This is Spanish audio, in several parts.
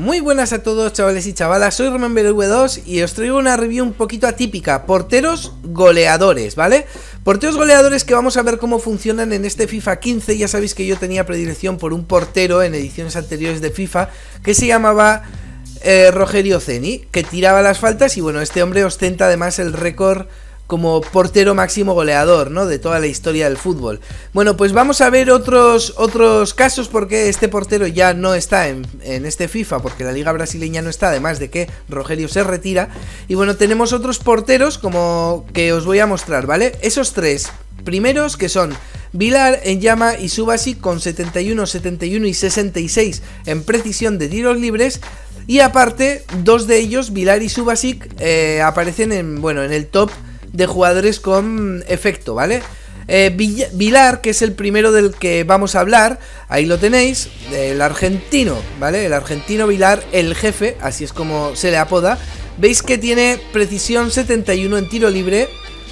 Muy buenas a todos, chavales y chavalas, soy RomanBW2 y os traigo una review un poquito atípica. Porteros goleadores, ¿vale? Porteros goleadores que vamos a ver cómo funcionan en este FIFA 15. Ya sabéis que yo tenía predilección por un portero en ediciones anteriores de FIFA que se llamaba Rogerio Ceni, que tiraba las faltas y bueno, este hombre ostenta además el récord como portero máximo goleador, ¿no?, de toda la historia del fútbol. Bueno, pues vamos a ver otros casos, porque este portero ya no está en este FIFA, porque la liga brasileña no está, además de que Rogerio se retira. Y bueno, tenemos otros porteros como que os voy a mostrar, ¿vale? Esos tres primeros, que son Vilar, Enyama y Subasic, con 71, 71 y 66 en precisión de tiros libres. Y aparte, dos de ellos, Vilar y Subasic, aparecen en el top de jugadores con efecto, ¿vale? Vilar, que es el primero del que vamos a hablar, ahí lo tenéis, el argentino, ¿vale? El argentino Vilar, el jefe, así es como se le apoda. Veis que tiene precisión 71 en tiro libre,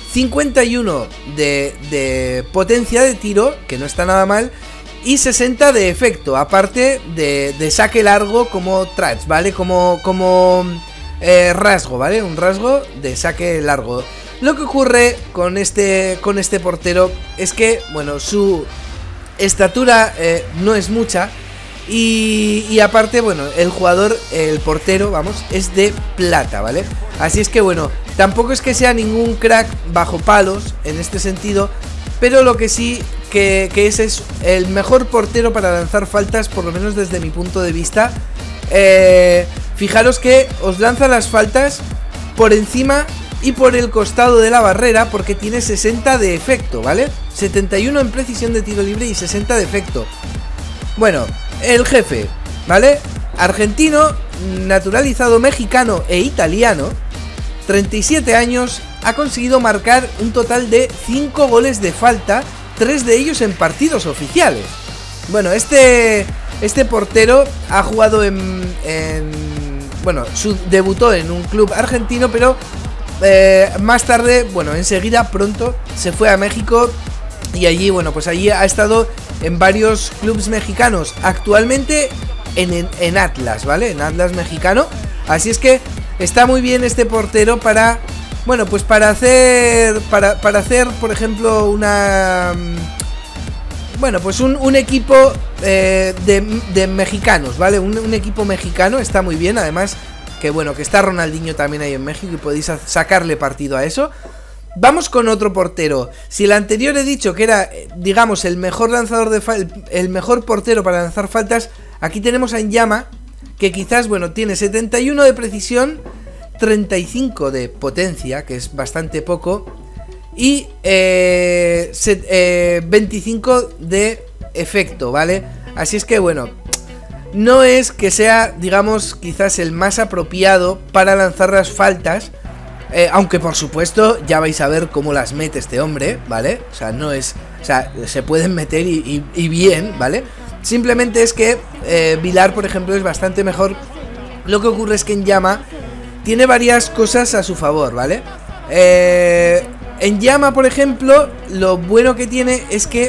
51 de potencia de tiro, que no está nada mal, y 60 de efecto, aparte de saque largo como touch, ¿vale? Como rasgo, ¿vale? Un rasgo de saque largo. Lo que ocurre con este portero es que, bueno, su estatura no es mucha y aparte, bueno, el portero, vamos, es de plata, ¿vale? Así es que, bueno, tampoco es que sea ningún crack bajo palos en este sentido, pero lo que sí que es el mejor portero para lanzar faltas, por lo menos desde mi punto de vista. Fijaros que os lanza las faltas por encima y por el costado de la barrera, porque tiene 60 de efecto, ¿vale? 71 en precisión de tiro libre y 60 de efecto. Bueno, el jefe, ¿vale? Argentino, naturalizado mexicano e italiano, 37 años, ha conseguido marcar un total de 5 goles de falta, 3 de ellos en partidos oficiales. Bueno, este portero ha jugado debutó en un club argentino, pero más tarde, bueno, enseguida, pronto, se fue a México y allí, bueno, pues allí ha estado en varios clubes mexicanos. Actualmente en Atlas, ¿vale? En Atlas mexicano. Así es que está muy bien este portero para, bueno, pues para hacer, por ejemplo, una... Bueno, pues un equipo de mexicanos, ¿vale? Un equipo mexicano está muy bien, además que bueno, que está Ronaldinho también ahí en México y podéis sacarle partido a eso. Vamos con otro portero. Si el anterior he dicho que era, digamos, el mejor lanzador el mejor portero para lanzar faltas, aquí tenemos a Enyama, que quizás, bueno, tiene 71 de precisión, 35 de potencia, que es bastante poco, y 25 de efecto, ¿vale? Así es que, bueno, no es que sea, digamos, quizás el más apropiado para lanzar las faltas, aunque por supuesto ya vais a ver cómo las mete este hombre, ¿vale? O sea, no es... O sea, se pueden meter y bien, ¿vale? Simplemente es que Vilar, por ejemplo, es bastante mejor. Lo que ocurre es que Enyama tiene varias cosas a su favor, ¿vale? Enyama, por ejemplo, lo bueno que tiene es que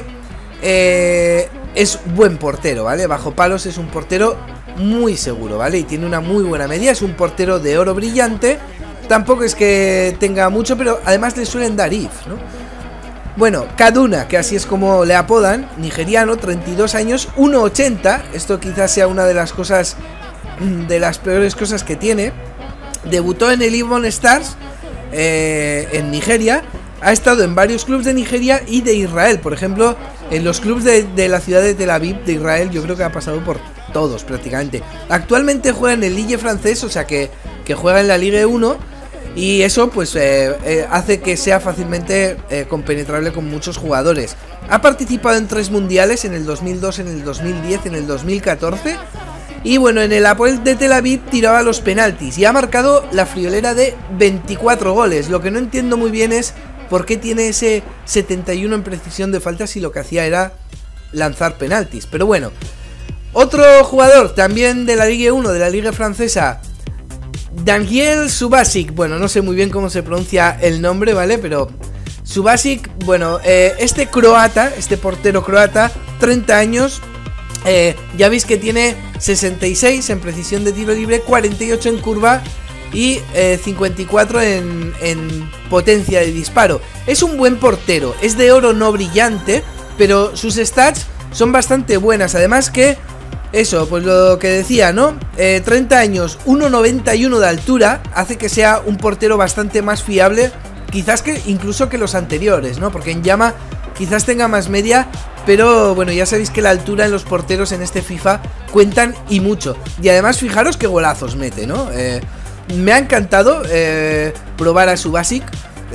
es buen portero, ¿vale? Bajo palos es un portero muy seguro, ¿vale? Y tiene una muy buena media, es un portero de oro brillante. Tampoco es que tenga mucho, pero además le suelen dar if, ¿no? Bueno, Kaduna, que así es como le apodan, nigeriano, 32 años, 1,80. Esto quizás sea una de las cosas, de las peores cosas que tiene. Debutó en el Ibon Stars en Nigeria. Ha estado en varios clubes de Nigeria y de Israel. Por ejemplo, en los clubes de la ciudad de Tel Aviv, de Israel, yo creo que ha pasado por todos prácticamente. Actualmente juega en el Ligue francés, o sea que juega en la Ligue 1. Y eso pues hace que sea fácilmente compenetrable con muchos jugadores. Ha participado en 3 mundiales, en el 2002, en el 2010, en el 2014. Y bueno, en el Hapoel de Tel Aviv tiraba los penaltis y ha marcado la friolera de 24 goles. Lo que no entiendo muy bien es por qué tiene ese 71 en precisión de faltas si lo que hacía era lanzar penaltis. Pero bueno, otro jugador también de la Ligue 1, de la Liga francesa, Daniel Subasic. Bueno, no sé muy bien cómo se pronuncia el nombre, ¿vale? Pero Subasic, bueno, este portero croata, 30 años, Ya veis que tiene 66 en precisión de tiro libre, 48 en curva y 54 en potencia de disparo. Es un buen portero, es de oro no brillante, pero sus stats son bastante buenas. Además que, eso, pues lo que decía, ¿no? 30 años, 1,91 de altura, hace que sea un portero bastante más fiable, quizás que incluso que los anteriores, ¿no? Porque en llama quizás tenga más media, pero bueno, ya sabéis que la altura en los porteros en este FIFA cuentan y mucho. Y además fijaros qué golazos mete, ¿no? Me ha encantado probar a Subasic.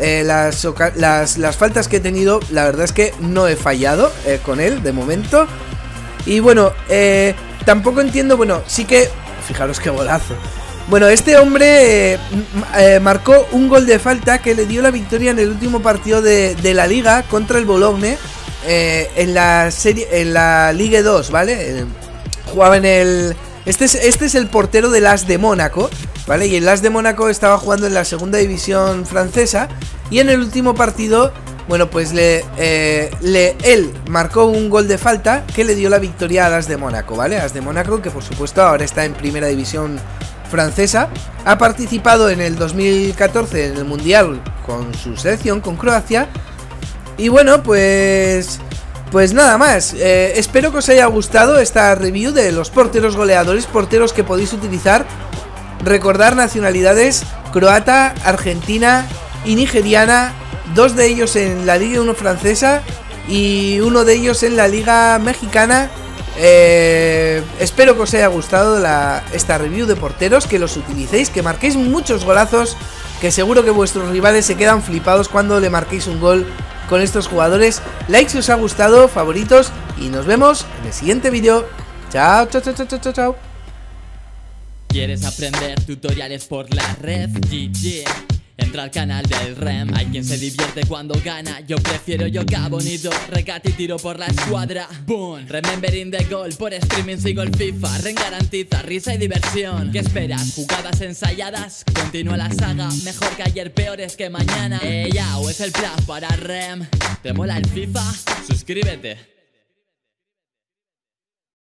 Las faltas que he tenido, la verdad es que no he fallado con él de momento. Y bueno, tampoco entiendo, bueno, sí que... Fijaros qué golazo. Bueno, este hombre marcó un gol de falta que le dio la victoria en el último partido de la Liga contra el Bologne, en la Ligue 2, ¿vale? Jugaba en el... Este es el portero del AS de Mónaco, ¿vale? Y el AS de Mónaco estaba jugando en la segunda división francesa. Y en el último partido, bueno, pues él marcó un gol de falta que le dio la victoria al AS de Mónaco, ¿vale? AS de Mónaco, que por supuesto ahora está en primera división francesa. Ha participado en el 2014 en el Mundial con su selección, con Croacia. Y bueno, pues nada más. Espero que os haya gustado esta review de los porteros goleadores, porteros que podéis utilizar. Recordar nacionalidades: croata, argentina y nigeriana. 2 de ellos en la Liga 1 francesa y 1 de ellos en la Liga mexicana. Espero que os haya gustado esta review de porteros, que los utilicéis, que marquéis muchos golazos, que seguro que vuestros rivales se quedan flipados cuando le marquéis un gol con estos jugadores. Like si os ha gustado, favoritos, y nos vemos en el siguiente vídeo. Chao, chao, chao, chao, chao, chao. ¿Quieres aprender tutoriales por la red? GG. Entra al canal del REM. Hay quien se divierte cuando gana. Yo prefiero yoga bonito, recate y tiro por la escuadra. Boom, remembering the goal. Por streaming sigo el FIFA. REM garantiza risa y diversión. ¿Qué esperas? ¿Jugadas ensayadas? Continúa la saga. Mejor que ayer, peores que mañana. Ya, o es el plus para REM. ¿Te mola el FIFA? Suscríbete.